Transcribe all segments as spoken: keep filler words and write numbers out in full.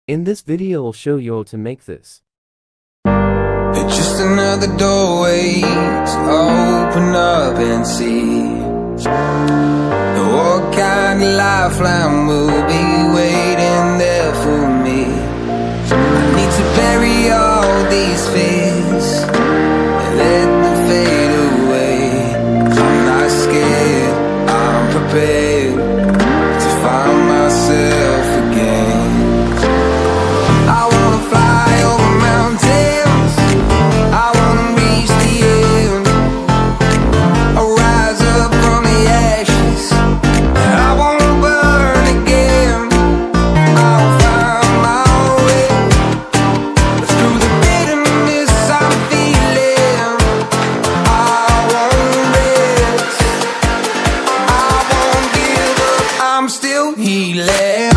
In this video I'll show you how to make this. It's just another doorway to open up and see what kind of lifeline will be waiting there for me. I need to bury all these fears and let them fade away. I'm not scared, I'm prepared to find myself again. I wanna fly over mountains, I wanna reach the end. I'll rise up from the ashes, I wanna burn again. I'll find my way through the bitterness I'm feeling. I won't rest, I won't give up, I'm still healing.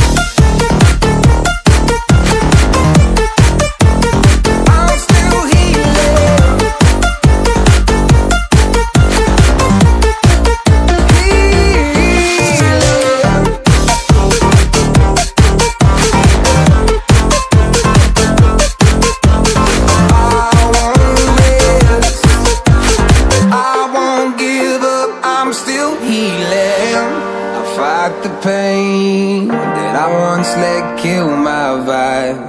The pain that I once let kill my vibe,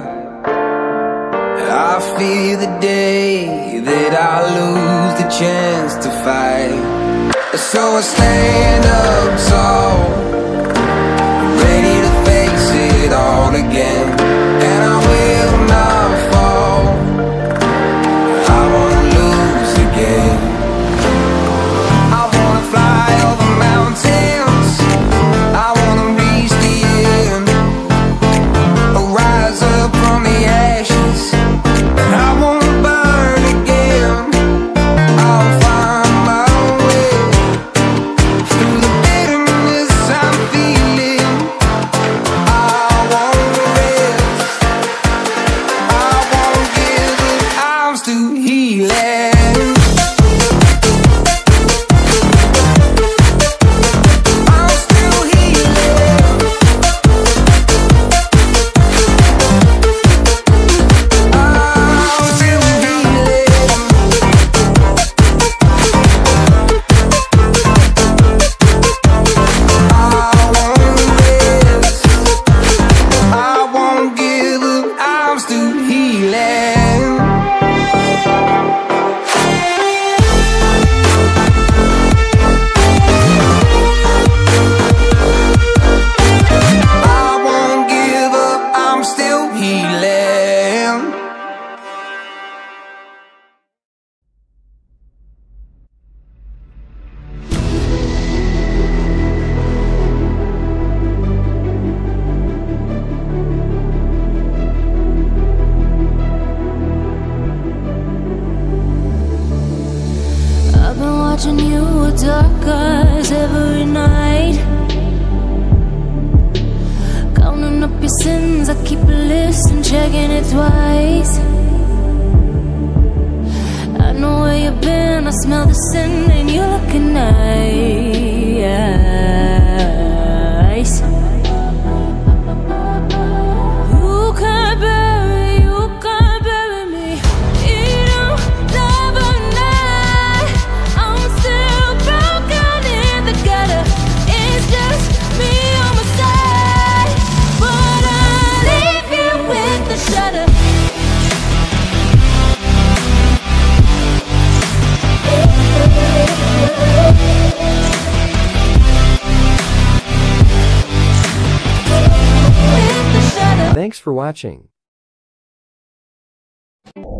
I fear the day that I lose the chance to fight. So I stand up tall, ready to face it all again, and I will not fall. I won't lose again. I wanna fly over mountains, I wanna reach the end. I'll rise up from the ashes, and I wanna burn again. I'll find my way through the bitterness I'm feeling. I won't rest, I won't give up, I'm still healing. Watching you with dark eyes every night, counting up your sins. I keep a list and checking it twice. I know where you've been, I smell the sin, and you're looking nice. You can't bury, you can't bury me. You don't never know. I'm still broken in the gutter. It's just me on my side, but I leave you with the shudder. Thanks for watching.